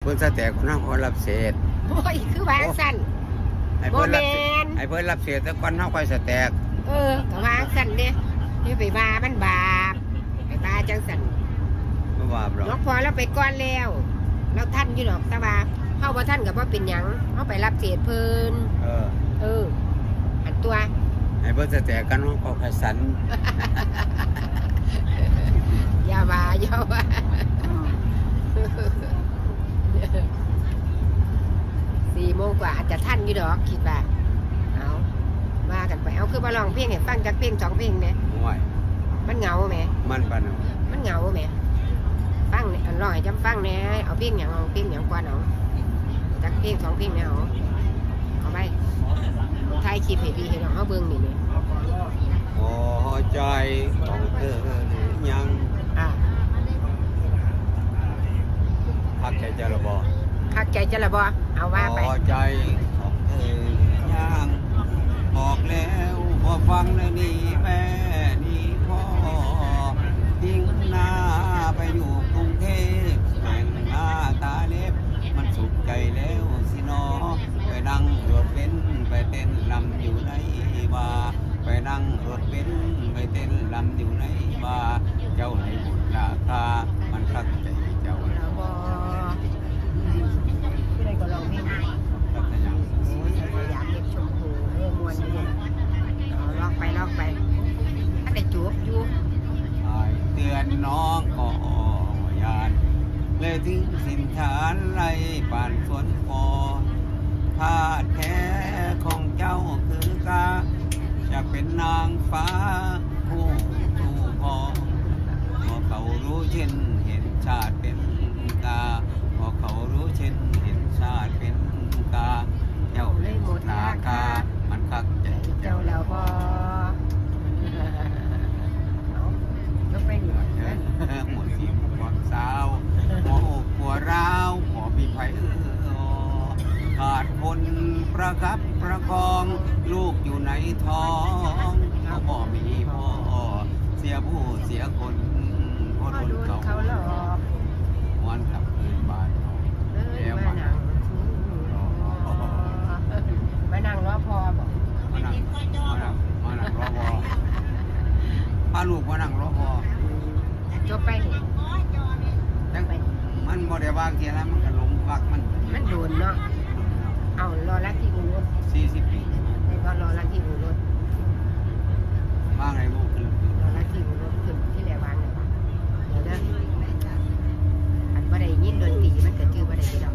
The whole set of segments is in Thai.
พิ่นสแตกคนนั้นคนรับเศษโอ้ยคือวางสั้นโมเมนไอ้เพิ่นรับเศษแต่ก่อนเฮาค่อยสแตกก็วางสั้นเด้นี่ไปบามันบาปไปบาจังสั้นบ่บาปหรอกนกพอเราไปก่อนแล้วเราท่านอยู่ดอกตะบาเฮาบ่ท่านก็บ่เป็นหยังเฮาไปรับเศษเพิ่นอันตัวไอ้เพิ่นสแตกกันเฮาก็ค่อยสันอย่าว่า4 โมงกว่าอาจจะท่านอยู่ดอกคิดว่าเอาว่ากันไปเอาคือมาลองเพลงให้ฟังจากเพลง2 เพลงเนี่ยมันเหงาไหมมันปะนะมันเหงาไหมฟังร้องให้จำฟังเนี่ยเอาเพลงอย่างเอาเพลงอย่างกว่าเอาจากเพลง2 เพลงเนี่ยเอาไปถ่ายคลิปให้พี่ให้น้องเขาเบิ่งนี่พอใจของเธอยังพักใจจะระบอพักใจจะระบอเอาว่าไปพอใจของเธอยังบอกแล้วพอฟังเลยนี่แม่นี่พ่อทิ้งหน้าไปอยู่กรุงเทพแต่งหน้าตาเล็บมันสุขใจแล้วสินอไปนั่งรถเบนซ์ไปเต้นลำอยู่ในบาร์ไปนั่งรถเบนซ์ไปเต้นลำอยู่ในบาร์เจ้าในบุญราคามันคักใจเจ้าแล้วบ่ที่ใดก็ลองเพลงคักใจยังอยากเก็บชมพูมวนอยู่ลอกไปถ้าได้จูบอยู่เตือนน้องก็ยานเลยถึงสินฐานไรป่านสวนคอธาตุแท้ของเจ้าคือกาจะเป็นนางฟ้าผู้ถูกพอพอเขารู้เช่นเห็นชาติเป็นกาพอเขารู้เช่นเห็นชาติเป็นกาเจ้าเลยหมดราคามันคักใจเจ้าแล้วพอไปหมดสีหมดสาวหัวอกหัวร้าวขอมีไผ่ขาดคนประคับประคองลูกอยู่ในท้องเขาบ่มีพ่อเสียผู้เสียคนเพราะโดนเขาหลอกวันกลับคืนบ้านแล้วมานั่งรอพอบอกมานั่งรอพอพาลูกมานั่งรอพอจบไปจังไปมันบ่ได้วางเทียนแล้วมันก็ลงวักมันโดนเนาะเอารอรักที่อู่รถ 40 ปีก็รอรักที่อู่รถว่างไงโมขึ้นรอรักที่อู่รถขึ้นที่แหลวางเลยเดี๋ยวนะอันว่าได้ยินดนตรีมันเกิดชื่อว่าได้ที่ดอก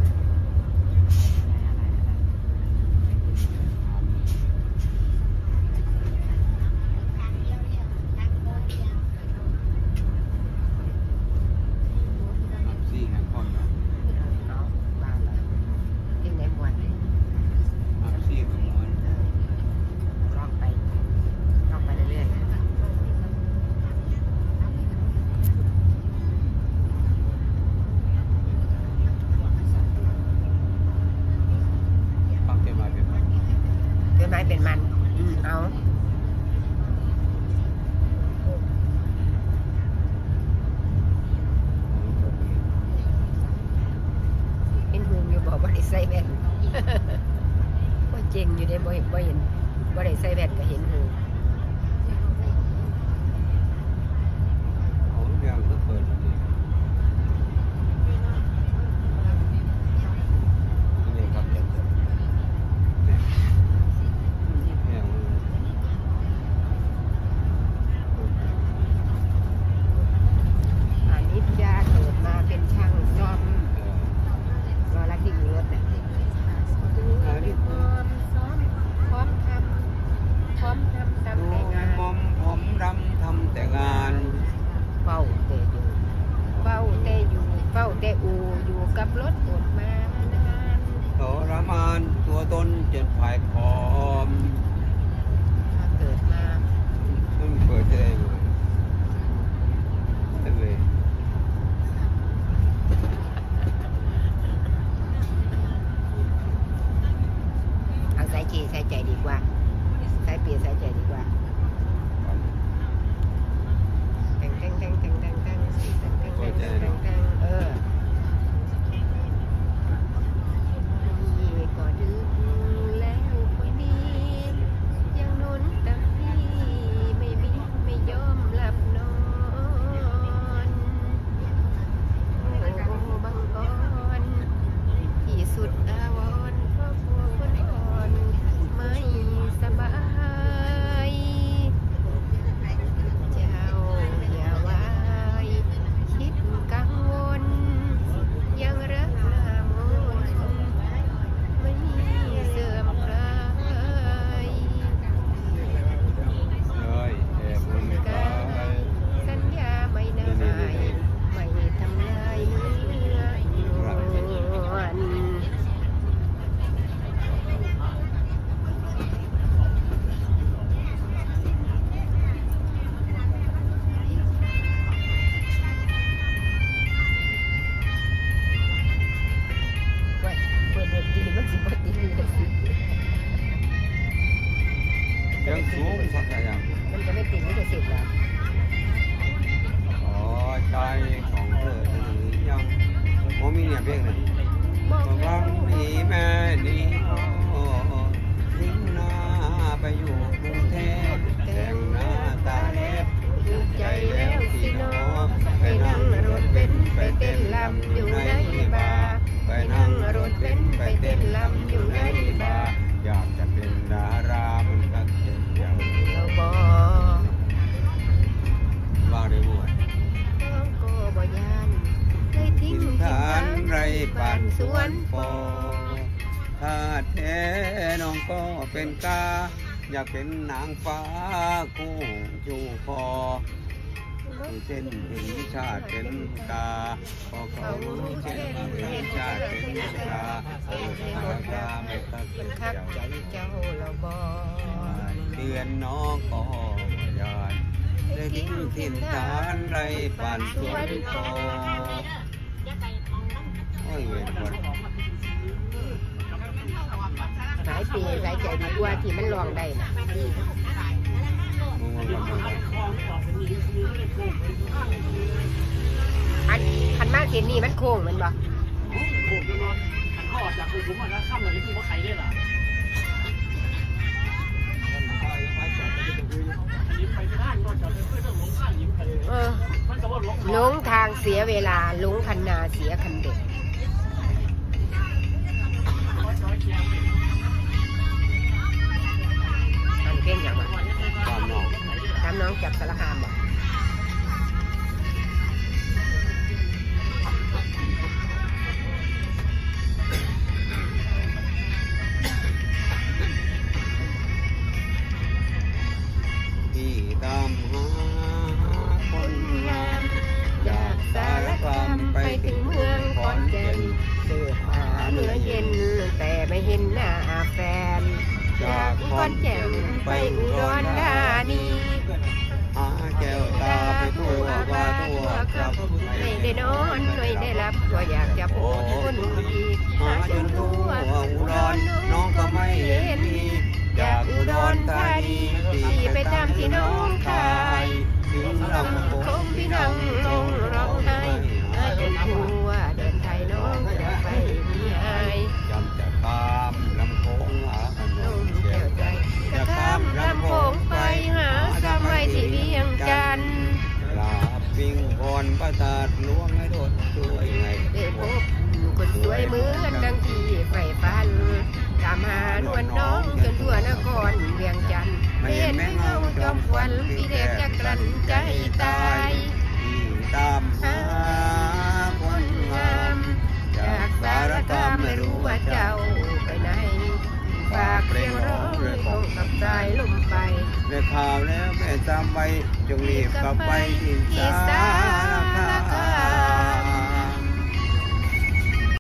เป็นมันเอาเป็นห่วงอยู่บอกว่าได้ใส่แว่นว่าเจงอยู่ได้บ่เห็นว่าได้ใส่แว่นก็เห็นหูอยู่กับรถอดมานานทรมานตัวตนจนผายผอมถ้าเกิดมาต้องเปิดได้เลยเอาใส่จีใส่ใจดีกว่าใส่เปียใส่ใจดีกว่าแทงสูงสักอย่างมันจะไม่ติดไม่จะสิบแล้วขอใจของเธอหรือยังโอ้มีเนี่ยเพลงเลยวังดีแม่ดีพ่อทิ้งหน้าไปอยู่กรุงเทพแต่งหน้าตาเล็บถูกใจแล้วสิน้องไปนั่งรถเบนซ์ไปเต้นลำอยู่ในบาร์ไปนั่งรถเบนซ์ไปเต้นลำอยู่ในบาร์อยากจะเป็นดารามันก็เจ็บอย่างเราบอกว่าได้บวชน้องก็บ่ยานได้ทิ้งทานไรบ้าปั่นนสสววน นปปออถ้าแท้น้องก็เป็นกา อยากเป็นนางฟ้าคู่จูคอเส้นเห็นชาติเป็นกาพอเขาเช่นเห็นชาติเป็นการาคาไม่ตักมันคักใจเจ้าเราบอกเตือนน้องก็ยานได้ทิ้งถิ่นฐานไรปั่นสวนปอโอ้ยเวรวันหลายปีหลายใจดีกว่าที่มันลองได้นะคันมากเห็นนี่มันโค้งมันบ่โอ้โหเนาะขันข้อจากคุณผมนะข้ามเลยที่ว่าใครได้ล่ะอันนี้ไปไม่ได้ก็จะเป็นเรื่องหลงข้างยิ้มไปเลยมันก็ว่าหลงหลงทางเสียเวลาหลงคันนาเสียคันเด็กอันเพลงอย่างวะตามน้องตามน้องจากสารคามบ่ที่ตามหาคนงามจากสารคามไปถึงเมืองขอนแก่นเสื้อผ้าเนื้อเย็นแต่ไม่เห็นหน้าแฟนจากขอนแก่นไปอุดรธานีหาแก้วตาไปทั่วว่าทั่วครับไม่ได้นอนไม่ได้รับก็อยากจะพูดคนอีกหาจนทั่วอุดรน้องก็ไม่เห็นมีจากอุดรธานีที่ไปตามที่น้องคายถึงลำโพคงงพี่น้องลงร้องไห้จนทั่วเดินไทยน้องจะไปที่หายจำจะตามลำโพงหาขนน้องมแก้เกี่ยว วใจจะข้ามลำโพงไปหาสามัยที่เวียงจันทร์ลาปิงพรประสาทหลวงให้โดดช่วยไงได้พบคนสวยเหมือนดังที่ใฝ่ฝันตามหานวลน้องจนทั่วนครเวียงจันทร์ไม่เห็นไม่เงาจอมควันพี่เด็กจะกลั่นใจตายที่ตามหาคนงามจากสารคามไม่รู้ว่าเจ้าไปไหนฝากเพลงร้องเลยคงกับสายลมไปได้ข่าวแล้วแม่จำไว้จงรีบกลับไปที่สารคาม